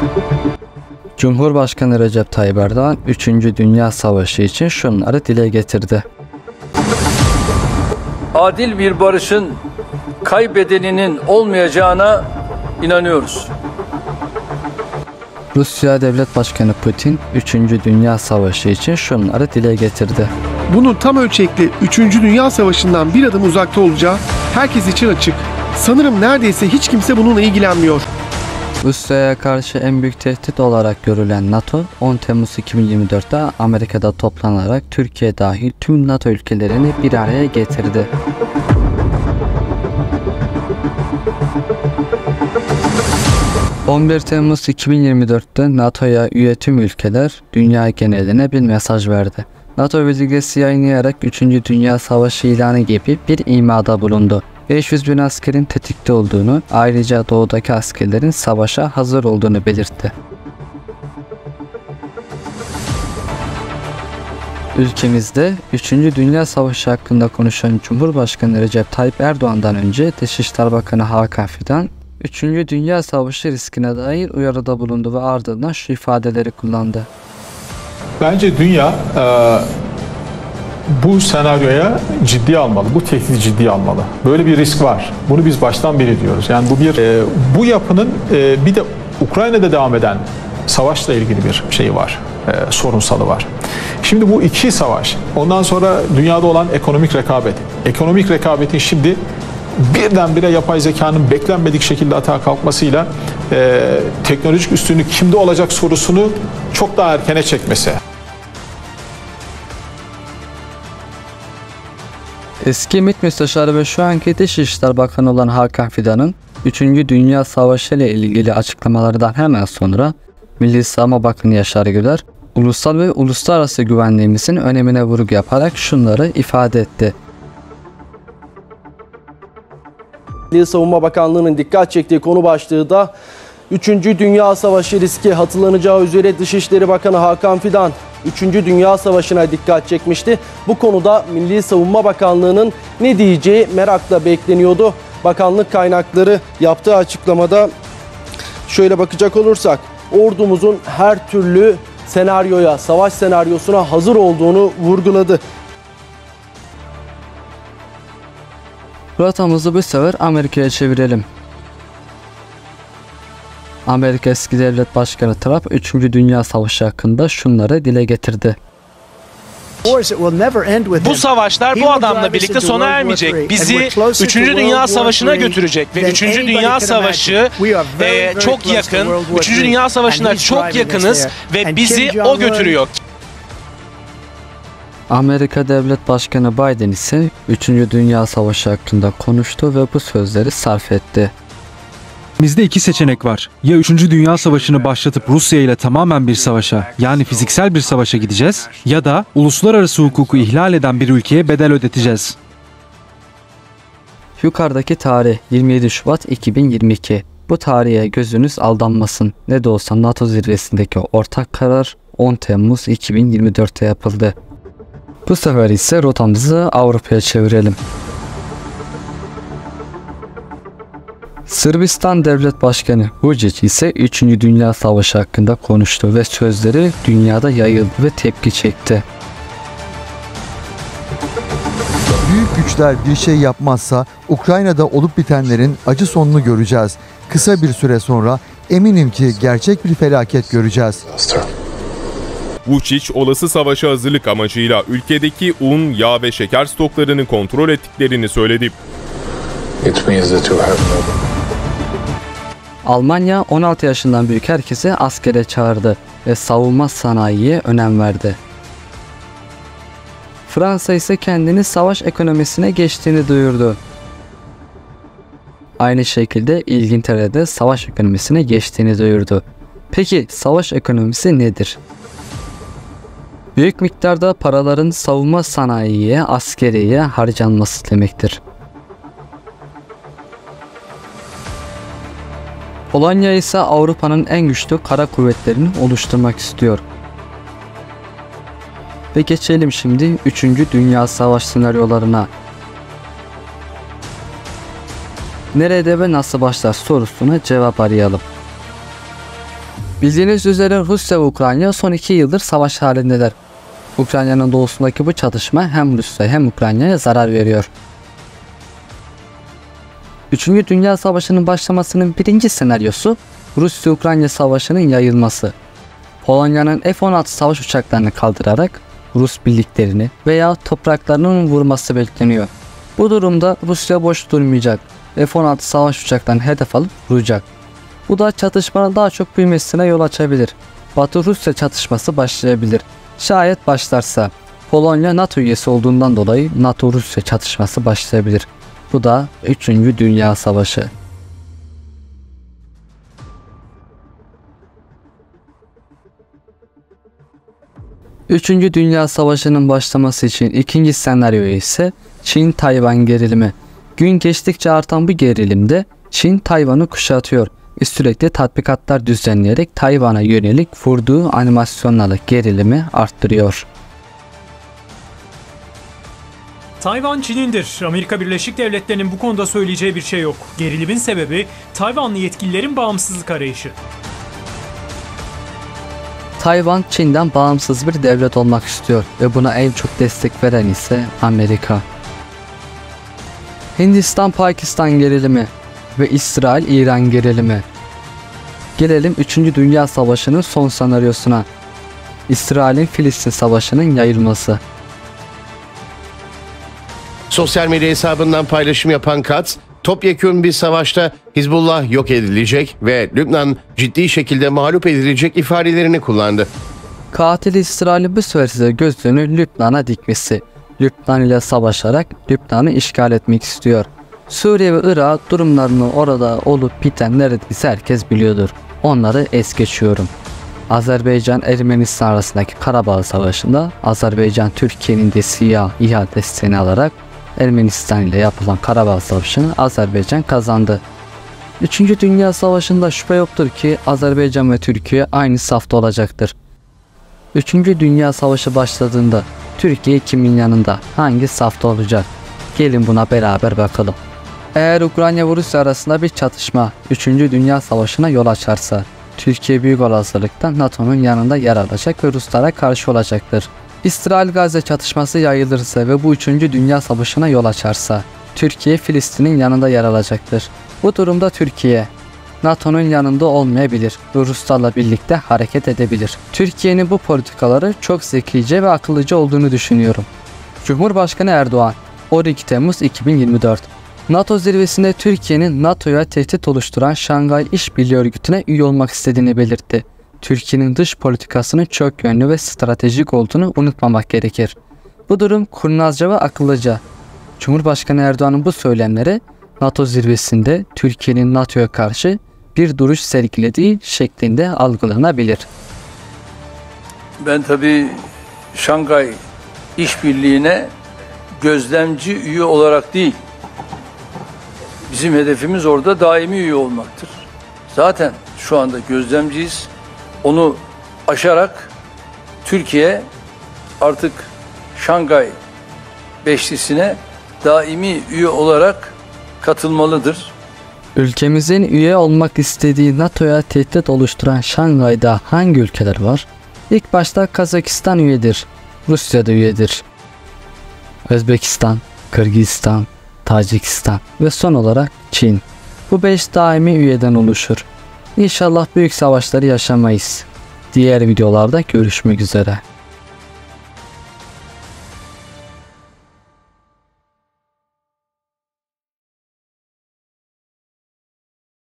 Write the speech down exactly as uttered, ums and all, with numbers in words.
Cumhurbaşkanı Recep Tayyip Erdoğan üçüncü Dünya Savaşı için şunları dile getirdi. Adil bir barışın kaybedeninin olmayacağına inanıyoruz. Rusya Devlet Başkanı Putin üçüncü Dünya Savaşı için şunları dile getirdi. Bunun tam ölçekli üçüncü Dünya Savaşı'ndan bir adım uzakta olacağı herkes için açık. Sanırım neredeyse hiç kimse bununla ilgilenmiyor. Rusya'ya karşı en büyük tehdit olarak görülen NATO, on Temmuz iki bin yirmi dört'te Amerika'da toplanarak Türkiye dahil tüm NATO ülkelerini bir araya getirdi. on bir Temmuz iki bin yirmi dört'te NATO'ya üye tüm ülkeler dünya geneline bir mesaj verdi. NATO bildirgesi yayınlayarak üçüncü Dünya Savaşı ilanı gibi bir imada bulundu. beş yüz bin askerin tetikte olduğunu, ayrıca doğudaki askerlerin savaşa hazır olduğunu belirtti. Ülkemizde üçüncü Dünya Savaşı hakkında konuşan Cumhurbaşkanı Recep Tayyip Erdoğan'dan önce Dışişleri Bakanı Hakan Fidan, üçüncü Dünya Savaşı riskine dair uyarıda bulundu ve ardından şu ifadeleri kullandı. Bence dünya e, bu senaryoya ciddiye almalı, bu tehdidi ciddiye almalı. Böyle bir risk var. Bunu biz baştan beri diyoruz. Yani bu bir e, bu yapının e, bir de Ukrayna'da devam eden savaşla ilgili bir şey var, e, sorunsalı var. Şimdi bu iki savaş, ondan sonra dünyada olan ekonomik rekabet. Ekonomik rekabetin şimdi birdenbire yapay zekanın beklenmedik şekilde atağa kalkmasıyla e, teknolojik üstünlük kimde olacak sorusunu çok daha erkene çekmesi. Eski MİT Müsteşarı ve şu anki Dışişleri Bakanı olan Hakan Fidan'ın üçüncü Dünya Savaşı ile ilgili açıklamalardan hemen sonra Milli Savunma Bakanı Yaşar Güler, ulusal ve uluslararası güvenliğimizin önemine vurgu yaparak şunları ifade etti. Milli Savunma Bakanlığı'nın dikkat çektiği konu başlığı da üçüncü Dünya Savaşı riski. Hatırlanacağı üzere Dışişleri Bakanı Hakan Fidan üçüncü Dünya Savaşı'na dikkat çekmişti. Bu konuda Milli Savunma Bakanlığı'nın ne diyeceği merakla bekleniyordu. Bakanlık kaynakları yaptığı açıklamada şöyle bakacak olursak, ordumuzun her türlü senaryoya, savaş senaryosuna hazır olduğunu vurguladı. Rotamızı bu sefer Amerika'ya çevirelim. Amerika eski devlet başkanı Trump üçüncü Dünya Savaşı hakkında şunları dile getirdi. Bu savaşlar bu adamla birlikte sona ermeyecek. Bizi üçüncü Dünya Savaşı'na götürecek ve üçüncü Dünya Savaşı e, çok yakın. üçüncü Dünya Savaşı'na çok yakınız ve bizi o götürüyor. Amerika Devlet Başkanı Biden ise üçüncü Dünya Savaşı hakkında konuştu ve bu sözleri sarf etti. Bizde iki seçenek var. Ya üçüncü Dünya Savaşı'nı başlatıp Rusya ile tamamen bir savaşa, yani fiziksel bir savaşa gideceğiz ya da uluslararası hukuku ihlal eden bir ülkeye bedel ödeteceğiz. Yukarıdaki tarih yirmi yedi Şubat iki bin yirmi iki. Bu tarihe gözünüz aldanmasın. Ne de olsa NATO zirvesindeki ortak karar on Temmuz iki bin yirmi dört'te yapıldı. Bu sefer ise rotamızı Avrupa'ya çevirelim. Sırbistan Devlet Başkanı Vučić ise üçüncü Dünya Savaşı hakkında konuştu ve sözleri dünyada yayıldı ve tepki çekti. Büyük güçler bir şey yapmazsa Ukrayna'da olup bitenlerin acı sonunu göreceğiz. Kısa bir süre sonra eminim ki gerçek bir felaket göreceğiz. Vučić, olası savaşa hazırlık amacıyla ülkedeki un, yağ ve şeker stoklarını kontrol ettiklerini söyledi. Almanya on altı yaşından büyük herkesi askere çağırdı ve savunma sanayiye önem verdi. Fransa ise kendini savaş ekonomisine geçtiğini duyurdu. Aynı şekilde İngiltere'de savaş ekonomisine geçtiğini duyurdu. Peki savaş ekonomisi nedir? Büyük miktarda paraların savunma sanayiye, askeriye harcanması demektir. Polonya ise Avrupa'nın en güçlü kara kuvvetlerini oluşturmak istiyor. Ve geçelim şimdi üçüncü Dünya Savaşı senaryolarına. Nerede ve nasıl başlar sorusuna cevap arayalım. Bildiğiniz üzere Rusya ve Ukrayna son iki yıldır savaş halindeler. Ukrayna'nın doğusundaki bu çatışma hem Rusya hem Ukrayna'ya zarar veriyor. Üçüncü Dünya Savaşı'nın başlamasının birinci senaryosu Rusya-Ukrayna Savaşı'nın yayılması. Polonya'nın F on altı savaş uçaklarını kaldırarak Rus birliklerini veya topraklarının vurması bekleniyor. Bu durumda Rusya boş durmayacak. F on altı savaş uçaklarını hedef alıp vuracak. Bu da çatışmanın daha çok büyümesine yol açabilir. Batı-Rusya çatışması başlayabilir. Şayet başlarsa Polonya NATO üyesi olduğundan dolayı NATO-Rusya çatışması başlayabilir. Bu da üçüncü Dünya Savaşı. üçüncü Dünya Savaşı'nın başlaması için ikinci senaryo ise Çin-Tayvan gerilimi. Gün geçtikçe artan bu gerilimde Çin Tayvan'ı kuşatıyor ve sürekli tatbikatlar düzenleyerek Tayvan'a yönelik vurduğu animasyonlarla gerilimi arttırıyor. Tayvan Çin'indir. Amerika Birleşik Devletleri'nin bu konuda söyleyeceği bir şey yok. Gerilimin sebebi Tayvanlı yetkililerin bağımsızlık arayışı. Tayvan, Çin'den bağımsız bir devlet olmak istiyor ve buna en çok destek veren ise Amerika. Hindistan-Pakistan gerilimi ve İsrail-İran gerilimi. Gelelim üçüncü Dünya Savaşı'nın son senaryosuna. İsrail'in Filistin Savaşı'nın yayılması. Sosyal medya hesabından paylaşım yapan Katz, topyekün bir savaşta Hizbullah yok edilecek ve Lübnan ciddi şekilde mağlup edilecek ifadelerini kullandı. Katil İsrail'in bu sefer gözünü Lübnan'a dikmesi. Lübnan ile savaşarak Lübnan'ı işgal etmek istiyor. Suriye ve Irak durumlarını orada olup biten neredeyse herkes biliyordur. Onları es geçiyorum. Azerbaycan-Ermenistan arasındaki Karabağ Savaşı'nda Azerbaycan Türkiye'nin de siyah İHA desteğini alarak Ermenistan ile yapılan Karabağ Savaşı'nı Azerbaycan kazandı. üçüncü Dünya Savaşı'nda şüphe yoktur ki Azerbaycan ve Türkiye aynı safta olacaktır. üçüncü Dünya Savaşı başladığında Türkiye kimin yanında, hangi safta olacak? Gelin buna beraber bakalım. Eğer Ukrayna ve Rusya arasında bir çatışma üçüncü Dünya Savaşı'na yol açarsa, Türkiye büyük olasılıkla NATO'nun yanında yer alacak ve Ruslara karşı olacaktır. İsrail-Gazze çatışması yayılırsa ve bu üçüncü Dünya Savaşı'na yol açarsa, Türkiye Filistin'in yanında yer alacaktır. Bu durumda Türkiye, NATO'nun yanında olmayabilir ve Ruslarla birlikte hareket edebilir. Türkiye'nin bu politikaları çok zekice ve akıllıca olduğunu düşünüyorum. Cumhurbaşkanı Erdoğan, on iki Temmuz iki bin yirmi dört NATO zirvesinde Türkiye'nin NATO'ya tehdit oluşturan Şangay İşbirliği Örgütü'ne üye olmak istediğini belirtti. Türkiye'nin dış politikasının çok yönlü ve stratejik olduğunu unutmamak gerekir. Bu durum kurnazca ve akıllıca. Cumhurbaşkanı Erdoğan'ın bu söylemleri NATO zirvesinde Türkiye'nin NATO'ya karşı bir duruş sergilediği şeklinde algılanabilir. Ben tabii Şangay İşbirliği'ne gözlemci üye olarak değil, bizim hedefimiz orada daimi üye olmaktır. Zaten şu anda gözlemciyiz. Onu aşarak Türkiye artık Şangay Beşlisi'ne daimi üye olarak katılmalıdır. Ülkemizin üye olmak istediği NATO'ya tehdit oluşturan Şangay'da hangi ülkeler var? İlk başta Kazakistan üyedir. Rusya da üyedir. Özbekistan, Kırgızistan, Tacikistan ve son olarak Çin. Bu beş daimi üyeden oluşur. İnşallah büyük savaşları yaşamayız. Diğer videolarda görüşmek üzere.